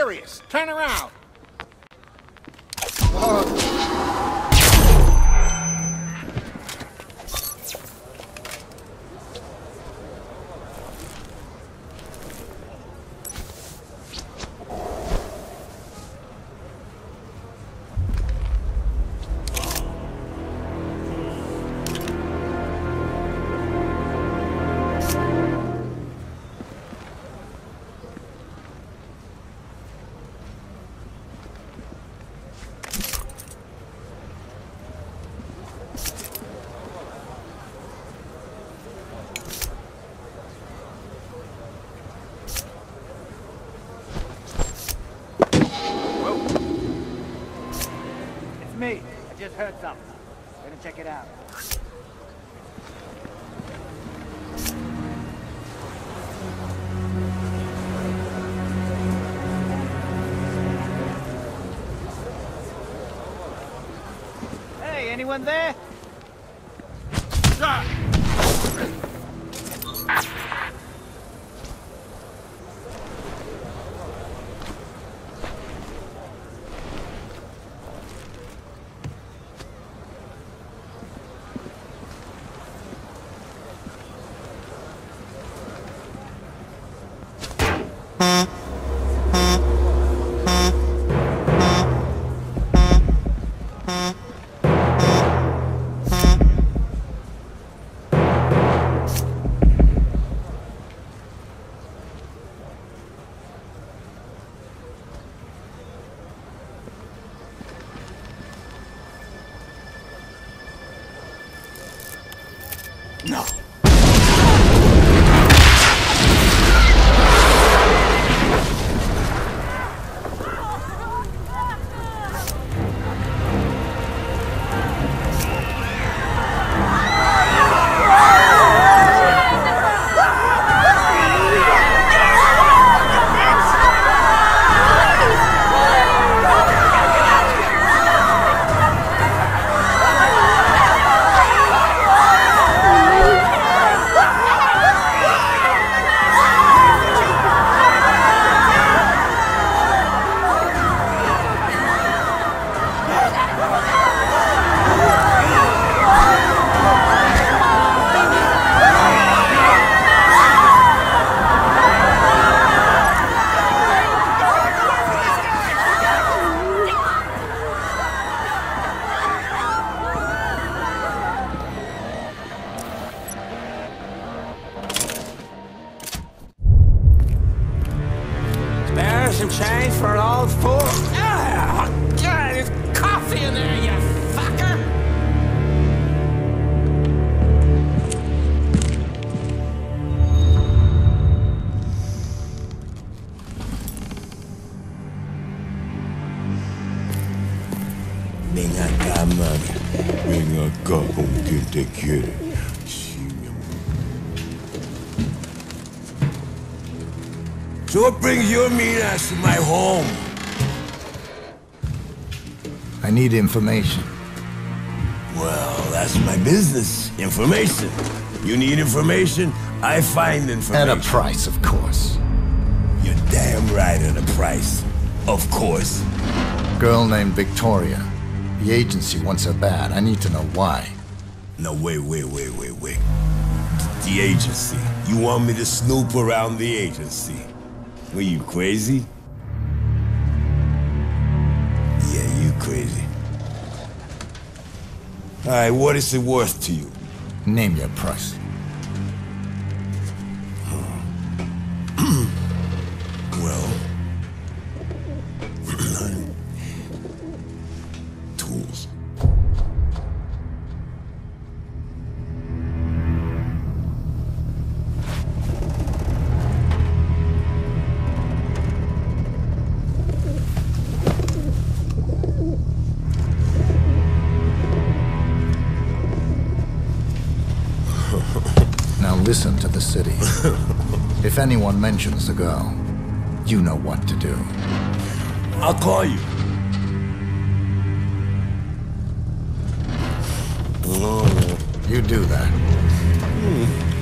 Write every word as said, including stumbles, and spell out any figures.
serious. Turn around. Oh. Me. I just heard something. Gonna check it out. Hey, anyone there? Ah! No. Some change for an old fool? Ah, God, there's coffee in there, you fucker! Venga acá, mami. Venga acá con quien te quiere. Sí, mi amor. So what brings you and me to my home? I need information. Well, that's my business. Information. You need information, I find information. At a price, of course. You're damn right at a price. Of course. Girl named Victoria. The agency wants her bad. I need to know why. No, wait, wait, wait, wait, wait. The agency. You want me to snoop around the agency? Were you crazy? Yeah, you crazy. All right, what is it worth to you? Name your price. Well... tools. Now listen to the city. If anyone mentions the girl, you know what to do. I'll call you. You do that. Hmm.